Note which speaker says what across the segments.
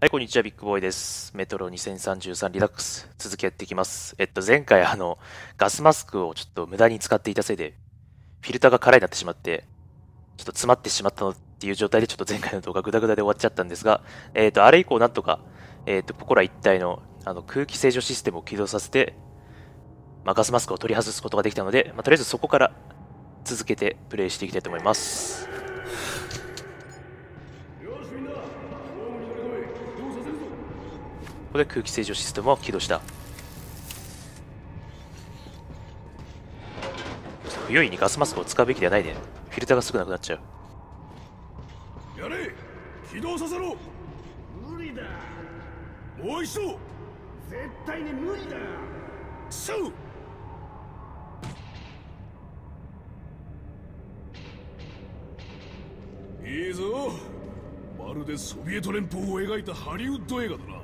Speaker 1: はい、こんにちは、ビッグボーイです。メトロ2033リラックス、続きやっていきます。前回ガスマスクをちょっと無駄に使っていたせいで、フィルターが空になってしまって、ちょっと詰まってしまったのっていう状態で、ちょっと前回の動画グダグダで終わっちゃったんですが、あれ以降なんとか、ここら一帯の、空気清浄システムを起動させて、ガスマスクを取り外すことができたので、とりあえずそこから続けてプレイしていきたいと思います。ここで空気清浄システムを起動した。不用意にガスマスクを使うべきではないね。フィルターがすぐなくなっちゃ
Speaker 2: う。やれ、起動させろ。
Speaker 3: 無理だ。
Speaker 2: もう一度。
Speaker 3: 絶対に無理だ。
Speaker 2: そう。いいぞ。まるでソビエト連邦を描いたハリウッド映画だな。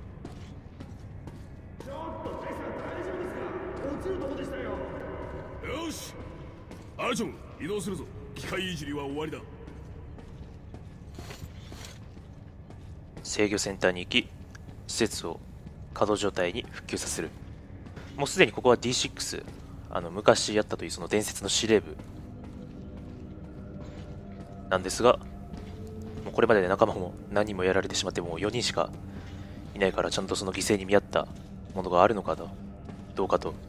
Speaker 3: ちょっとペサ大丈夫ですか？落ちるとこでしたよ。
Speaker 2: よし、アルチョン移動するぞ。機械いじりは終わりだ。
Speaker 1: 制御センターに行き、施設を稼働状態に復旧させる。もうすでにここは D6、昔やったというその伝説の司令部なんですが、もうこれまでで仲間も何人もやられてしまって、もう4人しかいないから、ちゃんとその犠牲に見合ったものがあるのかと、どうかと。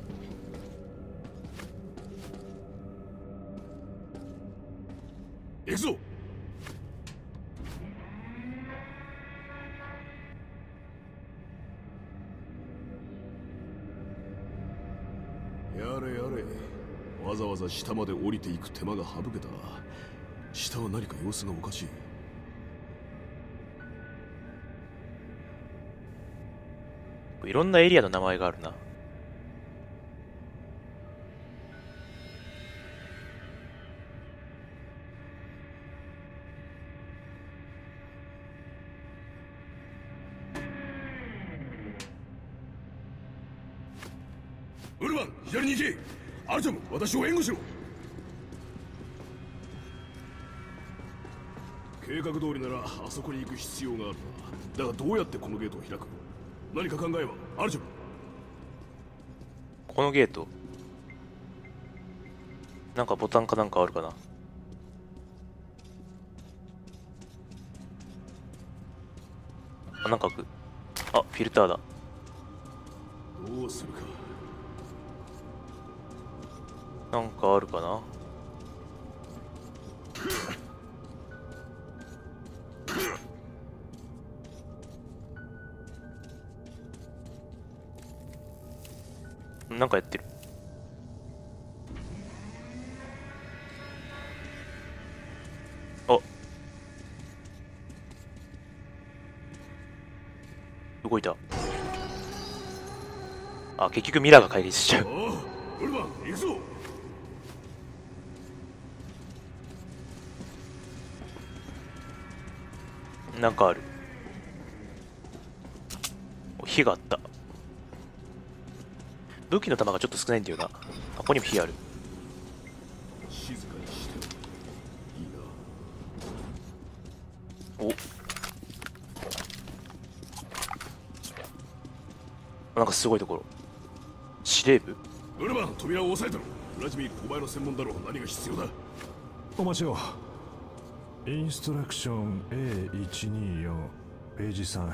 Speaker 2: 行くぞ。やれやれ、わざわざ下まで降りていく手間が省けた。下は何か様子がおかしい。
Speaker 1: いろんなエリアの名前があるな。
Speaker 2: ウルマン、左に行け。アルチョム、私を援護しろ。計画通りならあそこに行く必要があるな。だがどうやってこのゲートを開く？何か考えは？アルチョム。
Speaker 1: このゲート、なんかボタンかなんかあるかな。あ、なんかフィルターだ。
Speaker 2: どうするか。
Speaker 1: なんかあるかな。なんかやってる。あ、動いた。あ、結局ミラーが解決しちゃう。
Speaker 2: ウルマン、行くぞ。
Speaker 1: なんかある。火があった。武器の弾がちょっと少ないんだよな。ここにも火ある。
Speaker 2: 静かにしていい
Speaker 1: な。お、なんかすごいところ。司令部？
Speaker 2: ウルマン、扉を押さえたろ。ウラジミール、お前の専門だろう。何が必要だ？
Speaker 4: お待ちを。インストラクション A124 ページ3。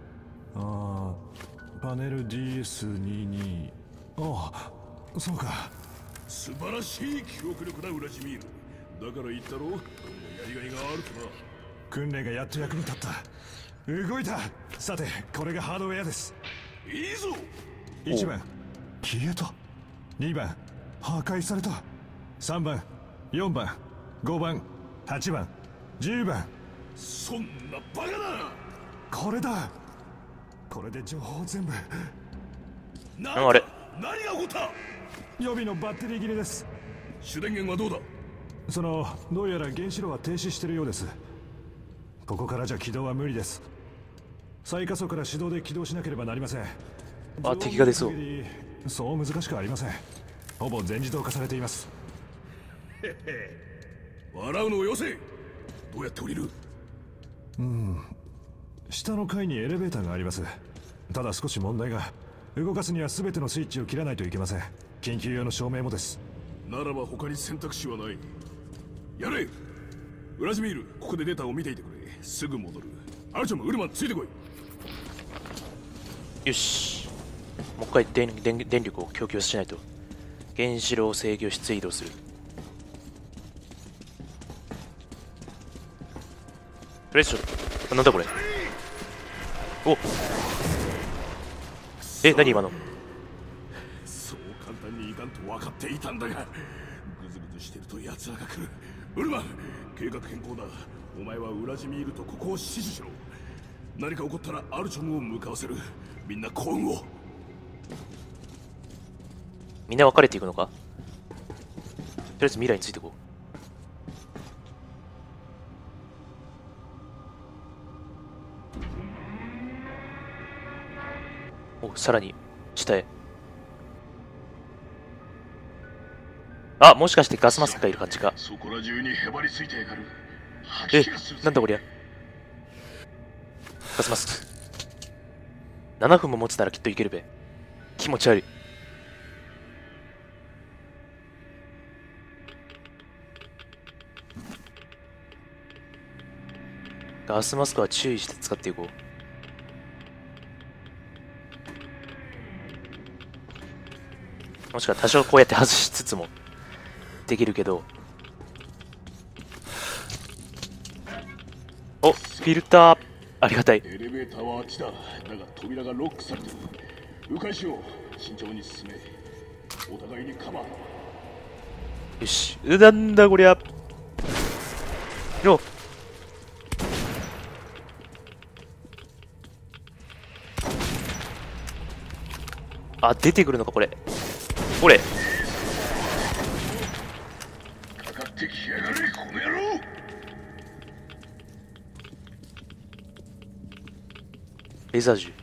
Speaker 4: パネル DS22。ああ、そうか。
Speaker 2: 素晴らしい記憶力だ、ウラジミール。だから言ったろう、やりがいがあるとな。
Speaker 4: 訓練がやっと役に立った。動いた。さて、これがハードウェアです。
Speaker 2: いいぞ。
Speaker 4: 1番消えた。2番破壊された。3番、4番、5番、8番、10番。
Speaker 2: そんなバカな。
Speaker 4: これだ。これで情報全部。
Speaker 1: あれ、
Speaker 2: 何が起こった？
Speaker 4: 予備のバッテリー切れです。
Speaker 2: 主電源はどうだ？
Speaker 4: どうやら原子炉は停止しているようです。ここからじゃ起動は無理です。最下層から手動で起動しなければなりません。
Speaker 1: あ、敵が出そう。
Speaker 4: そう難しくありません。ほぼ全自動化されています。
Speaker 2: へへ、。。。。。。。。。。。。。。。。。。。。。。。。。。。。。。。。。。。。。。。。。。。。。。。。。。。。。。。。。。。。。。。。。。。。。。。。。。。。。。。。。。。。。。。。。。。。。。。。。。。。。。。。。。。。。。。。。。。。。。。。。。。。。。。。。。。。。。。。。。。。。。。。。。。。。。。。。。。。。。。。。。。。。。。。。。
Speaker 4: 下の階にエレベーターがあります。ただ少し問題が。動かすには全てのスイッチを切らないといけません。緊急用の照明もです。
Speaker 2: ならば他に選択肢はない。やれウラジミール、ここでデータを見ていてくれ。すぐ戻る。アルチョム、ウルマン、ついてこい。
Speaker 1: よし、もう一回電力を供給しないと。原子炉制御室へ移動する。とりあえずちょっと、なんだこれ。お、何今の。
Speaker 2: そう簡単にいかんと分かっていたんだが、ぐずぐずしてると奴らが来る。ウルマン、計画変更だ。お前はウラジミールとここを死守しろ。何か起こったらアルチョムを向かわせる。みんな幸運を。
Speaker 1: みんな分かれていくのか。とりあえず未来についていこう。お、さらに下へ。あ、もしかしてガスマスクがいる感じか。
Speaker 2: そこら中にへばりついてやがる。
Speaker 1: なんだこりゃ。ガスマスク7分も持つならきっといけるべ。気持ち悪い。ガスマスクは注意して使っていこう。もしくは多少こうやって外しつつもできるけど。お、フィルターありがたい。
Speaker 2: エレベーターはあっちだ。だが扉がロックされてる。迂回しよう。慎重に進め。お互いにカバー。
Speaker 1: よし、なんだこりゃ。よっ、あ、出てくるのかこれ。これ
Speaker 2: かかってきやがれ、この野郎。
Speaker 1: レーザー銃。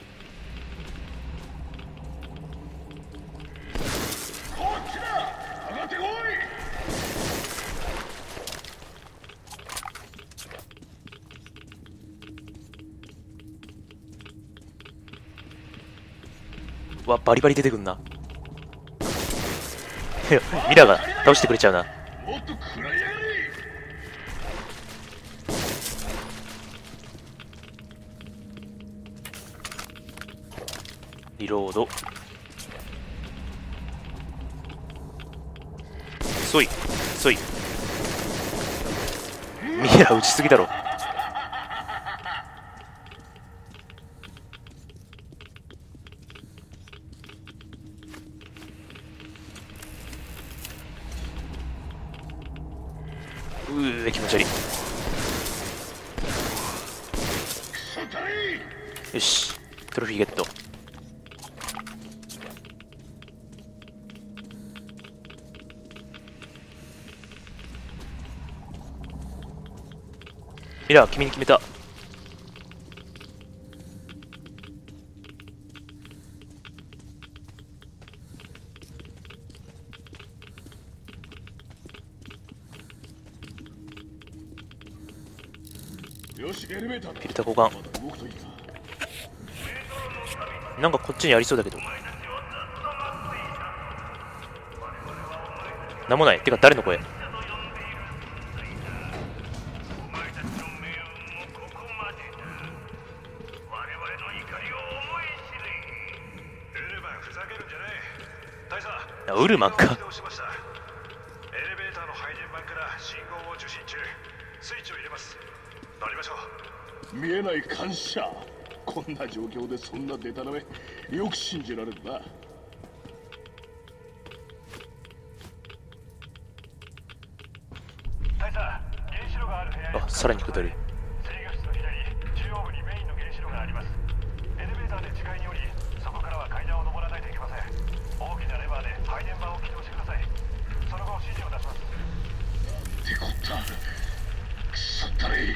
Speaker 2: こっちだ。上がってこい。
Speaker 1: わ、バリバリ出てくんな。いや、ミラが倒してくれちゃうな。
Speaker 2: もっと食らいやがれ。
Speaker 1: リロード。そいそい。ミラ撃ちすぎだろ。気持ち悪い。よし、トロフィーゲット。ミラー、君に決めた。
Speaker 2: よし、エレベーターだ。
Speaker 1: フィルター交換。
Speaker 2: まだ動くといいな。
Speaker 1: なんかこっちにありそうだけど。なんもない。てか誰の声。ウルマンか。
Speaker 5: エレベーターの配電盤から信号を受信中。スイッチを入れます。乗りましょう。
Speaker 2: 見えない感謝。こんな状況でそんなデタラメよく信じられるな。
Speaker 5: 大佐、原子炉がある部屋へ。
Speaker 1: あ、さらに下る。
Speaker 5: 制御室の左中央部にメインの原子炉があります。エレベーターで近いに降り、そこからは階段を登らないといけません。大きなレバーで配電盤を起動してください。その後指示を出します。
Speaker 2: ってこった。くそったれ。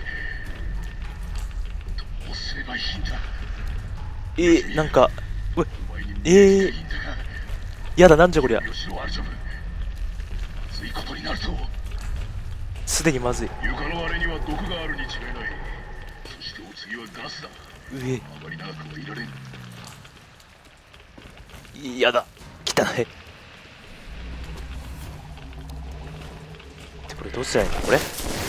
Speaker 2: どうすればいいんだ。
Speaker 1: なんか、
Speaker 2: お前に見えていいんだが。
Speaker 1: やだ、なんじゃこりゃ。
Speaker 2: よしろ、アルジョム。まずいことになるぞ。
Speaker 1: すでにまずい。
Speaker 2: 床のあれには毒があるに違いない。そして落ち次はガスだ。
Speaker 1: 上。
Speaker 2: あまり長くはいられん。
Speaker 1: やだ。汚い。これどうしたらいいのこれ。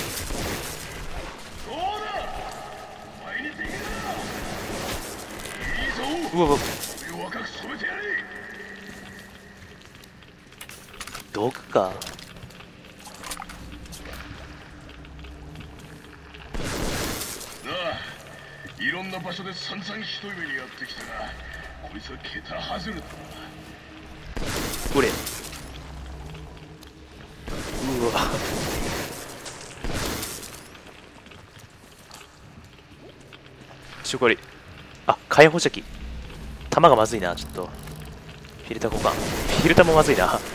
Speaker 1: うわうわ。道具か。
Speaker 2: いろんな場所で散々ひどい目にやってきたが、こいつは桁外れだな。
Speaker 1: これ。うわ。これ。あ、火炎放射器。弾がまずいな、ちょっと。フィルター交換。フィルターもまずいな。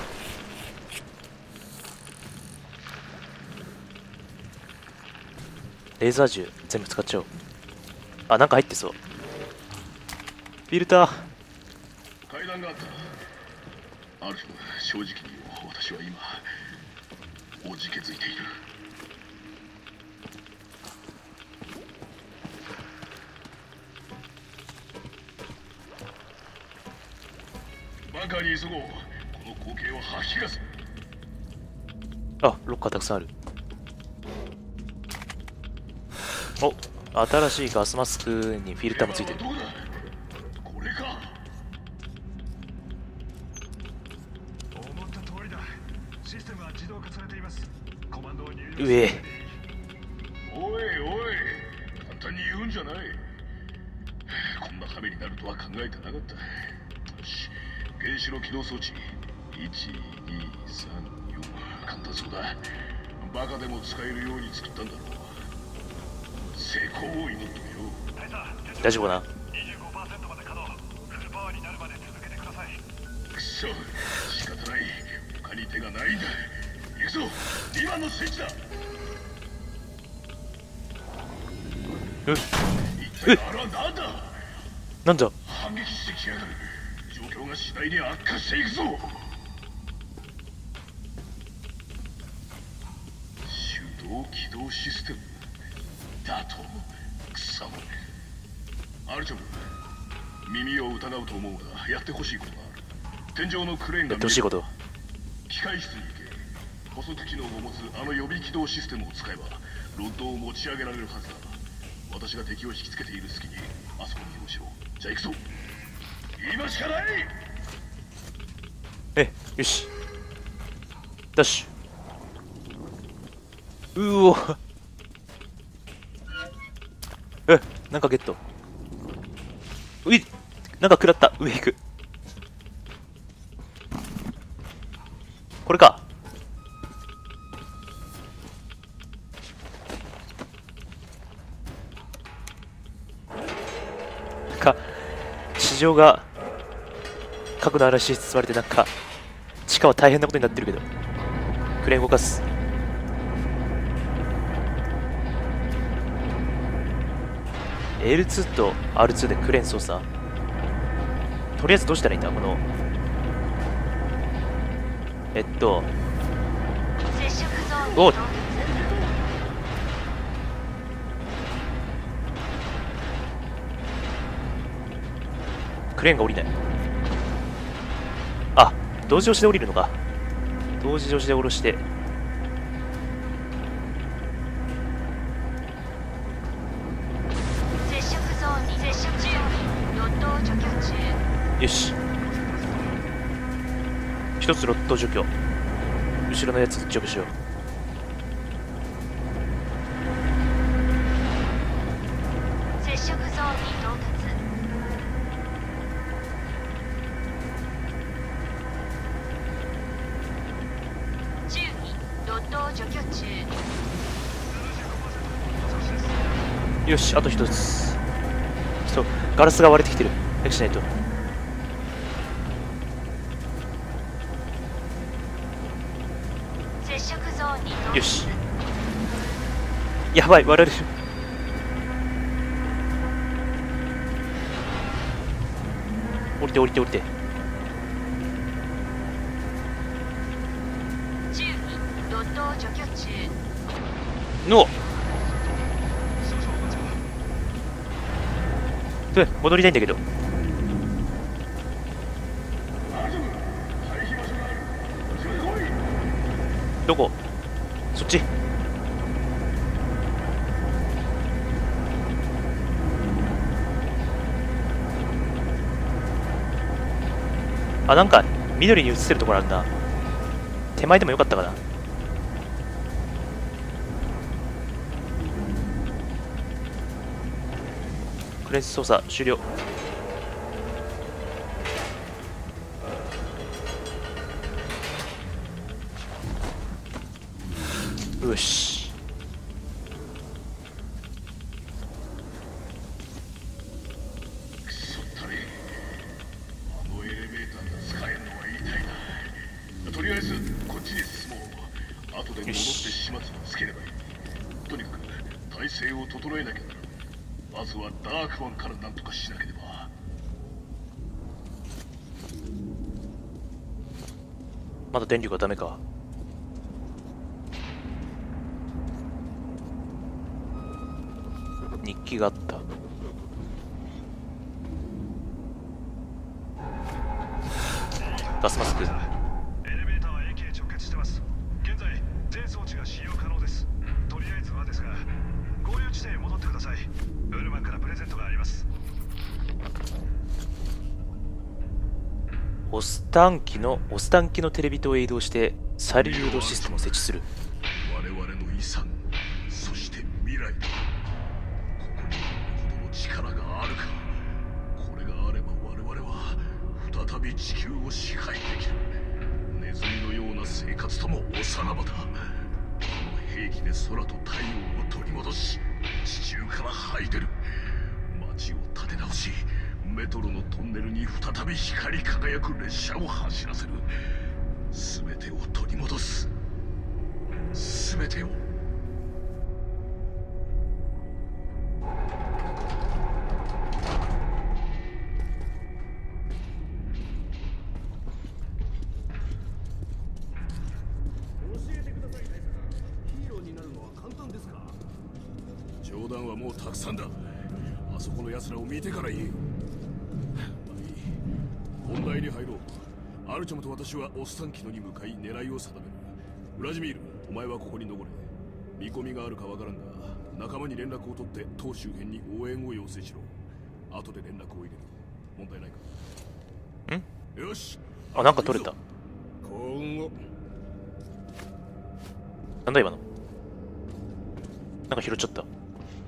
Speaker 1: レーザー銃全部使っちゃおう。あ、なんか入ってそう。フィルター。
Speaker 2: 階段があった。ある日、正直に私は今おじけづいている。バカに急ごう。この光景を吐き出す。
Speaker 1: あ、ロッカーたくさんある。お、新しいガスマスクにフィルターもついてる。
Speaker 2: どこだ？これか。
Speaker 5: 思った通りだ。システムは自動化されています。コマンドを入力。
Speaker 1: 上。
Speaker 2: おいおい、簡単に言うんじゃない。こんな羽目になるとは考えてなかった。よし、原子炉起動装置。1、2、3、4。簡単そうだ。バカでも使えるように作ったんだろう。成功を祈ってみよう。
Speaker 1: 大丈夫かな。
Speaker 5: 25% まで稼働。フルパワーになるまで続けてください。
Speaker 2: くそ、仕方ない。他に手がないんだ。行くぞ、2番のスイッチだ。一体あれは何だ。
Speaker 1: なんだ。
Speaker 2: 反撃してきやがる。状況が次第に悪化していくぞ。手動起動システムだと。くそ。アルチョム、耳を疑うと思うがやってほしいことがある。天井のクレーンが
Speaker 1: やってほしいこと。
Speaker 2: 機械室に行け。補足機能を持つあの予備起動システムを使えばロッドを持ち上げられるはずだ。私が敵を引きつけている隙にあそこに移動しろ。じゃあ行くぞ。今しかない。
Speaker 1: よし。ダッシュ。うお。なんかゲット。うい、なんか食らった。上行く。これか。なんか地上が核の嵐に包まれて、なんか地下は大変なことになってるけど。クレーン動かす。L2 と R2 でクレーン操作。とりあえずどうしたらいいんだこの。おっ、クレーンが降りない。あ、同時押しで降りるのか。同時押しで下ろして。よし。一つロット除去。後ろのやつ除去しよう。
Speaker 6: 接触ゾーンに到達。注意、ロッドを除去中。
Speaker 1: よし、あと一つ。ちょっとガラスが割れてきてる。早くしないと。
Speaker 6: 接触ゾーンに到達。
Speaker 1: よし。やばい、割られる。降りて降りて降りて。
Speaker 6: 注意、ロッドを除去中。
Speaker 1: ので戻りたいんだけど。どこ？そっち。あ、なんか緑に映ってるところあるな。手前でもよかったかな。クレンス操作終了。よし。
Speaker 2: あのエレベーターが使えるのは痛いな。とりあえずこっちに進もう。後で戻って始末をつければいい。とにかく体勢を整えなきゃならない。まずはダークワンからなんとかしなければ。
Speaker 1: まだ電力がダメか。日記があった。ガスマスク。
Speaker 5: エレベーターは駅へ直結してます。現在全装置が使用可能です。とりあえずはですが、合流地点へ戻ってください。ウルマンからプレゼントがあります。
Speaker 1: オスタン機のテレビ塔へ移動して再流誘導システムを設置する。
Speaker 2: 我々の遺産、そして未来だ。ここにほどの力があるか。これがあれば我々は再び地球を支配できる。ネズミのような生活ともおさらばだ。この兵器で空と太陽を取り戻し、地中から這い出る。街を立て直し、メトロのトンネルに再び光り輝く列車を走らせる。全てを取り戻す。全てを。冗談はもうたくさんだ。あそこの奴らを見てから言え。まあいい。本題に入ろう。アルチョムと私はオスタンキノに向かい狙いを定める。ウラジミール、お前はここに残れ。見込みがあるかわからんが、仲間に連絡を取って塔周辺に応援を要請しろ。後で連絡を入れる。問題ないか？よし。
Speaker 1: あ、なんか取れた。
Speaker 2: 今後。
Speaker 1: なんだ今の。なんか拾っちゃった。こ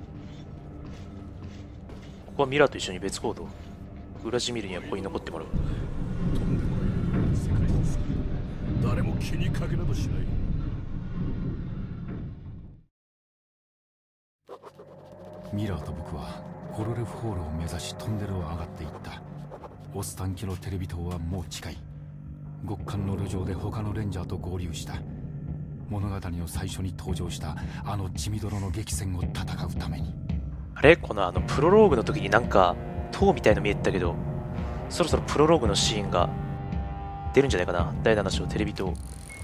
Speaker 1: こはミラーと一緒に別行動。ウラジミールにはここに残ってもらう。
Speaker 2: とんでもない世界です。誰も気にかけなどしない。
Speaker 7: ミラーと僕はホロレフホールを目指しトンネルを上がっていった。オスタンキロテレビ塔はもう近い。極寒の路上で他のレンジャーと合流した。物語の最初に登場したあの血みどろの激戦を戦うために。
Speaker 1: あれこのプロローグの時になんか塔みたいの見えてたけど、そろそろプロローグのシーンが出るんじゃないかな。第7章テレビ塔。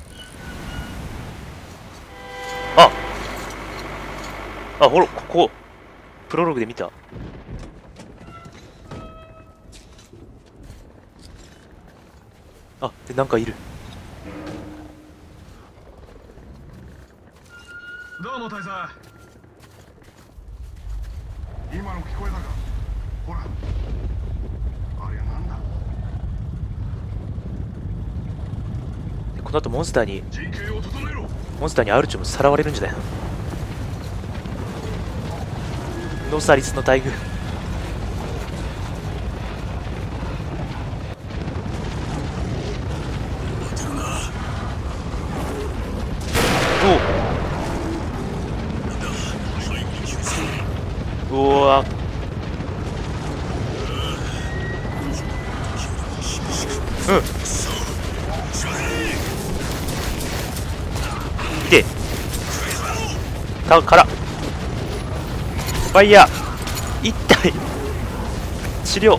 Speaker 1: あ、ほら、ここプロローグで見た。あ、でなんかいる。
Speaker 5: どうも大佐。
Speaker 3: 今の聞こえたか？ほら、あれはなんだ？
Speaker 1: でこの後モンスターに
Speaker 2: 陣形を整えろ。
Speaker 1: アルチョムさらわれるんじゃないの。ノサリスの大群。おお、うわ、うん、いてからファイヤー一体治療。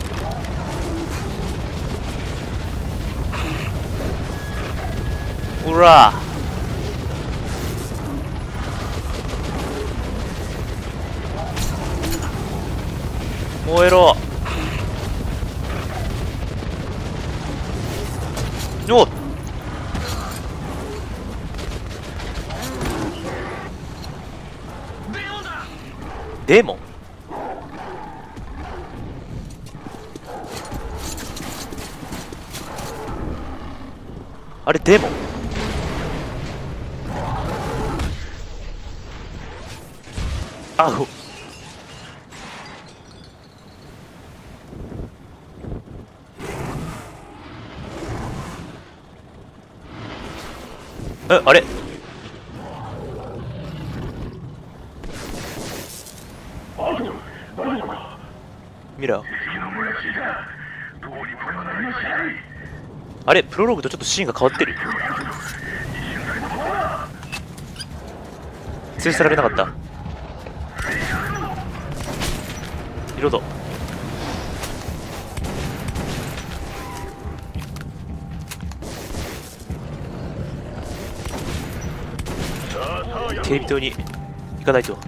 Speaker 1: ほら燃えろ。 デーモン？あれデーモン？あほ。あれミラー、あれプロローグとちょっとシーンが変わってる。連れ去られなかった。リロード。テレビ塔に行かないと。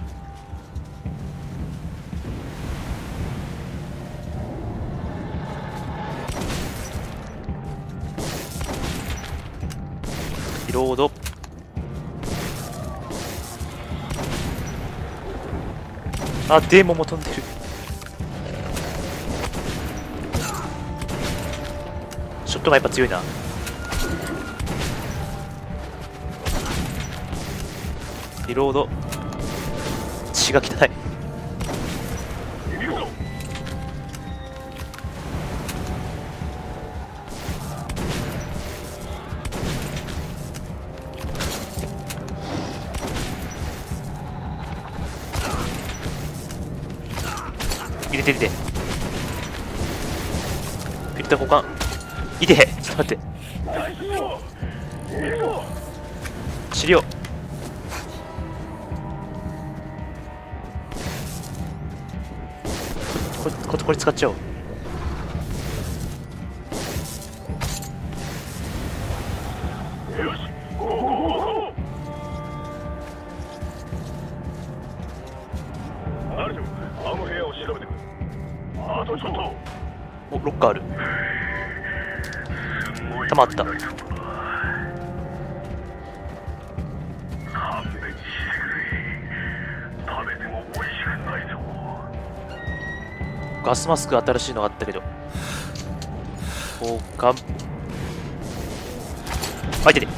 Speaker 1: リロード。あ、デーモンも飛んでる。ショットがやっぱ強いな。リロード。血が汚い。入れて入れて。フィルター交換。いてへ。ちょっと待って。治療。これ使っちゃおう。お、ロッカーある。弾あった。ガスマスク新しいのがあったけど交換。あ、いてて。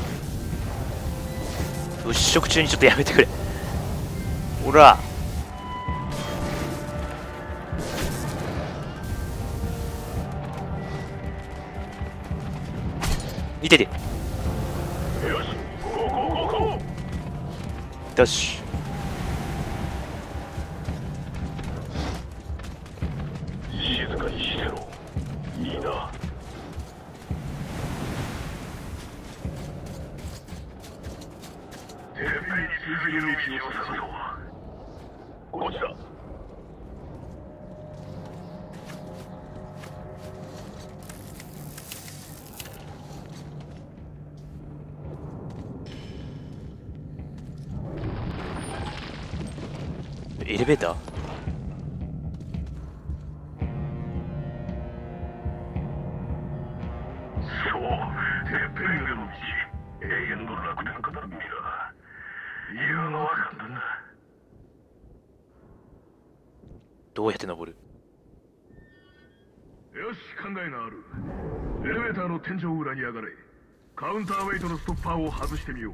Speaker 1: 物色中にちょっとやめてくれ。ほらいてて。よし。
Speaker 2: 静かにしてろ。いいな。てっぺんに通じる道を探そう。こっちだ。
Speaker 1: エレベーター？
Speaker 2: そう、てっぺんへの道。永遠の楽天家だ、ミラー。言うのは簡単だ。
Speaker 1: どうやって登る？
Speaker 2: よし、考えがある。エレベーターの天井裏に上がれ。カウンターウェイトのストッパーを外してみよう。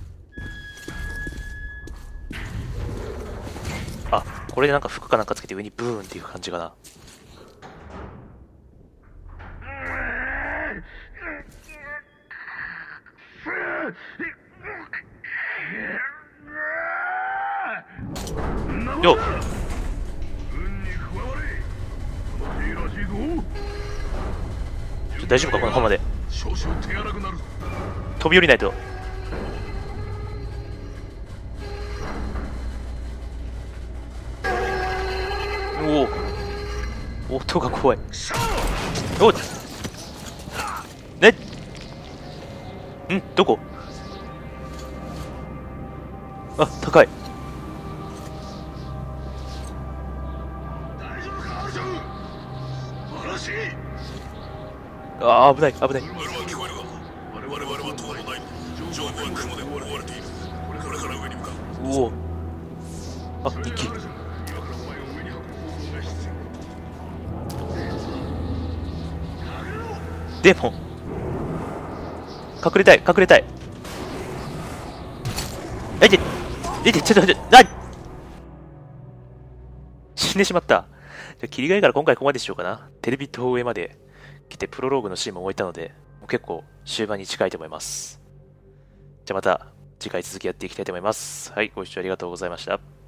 Speaker 1: あ、これでなんか服かなんかつけて上にブーンっていう感じかな。よっ、大丈夫かこの浜で。飛び降りないと。おお、音が怖い。おっねん、どこ？あ、高い。あー、危ない危ない。おお、あ、一気。 でも隠れたい隠れたい。ちょっと死んでしまった。じゃ切り替えから今回ここまでしようかな。テレビ塔上まで来てプロローグのシーンも終えたので、もう結構終盤に近いと思います。じゃあまた次回続きやっていきたいと思います。はい、ご視聴ありがとうございました。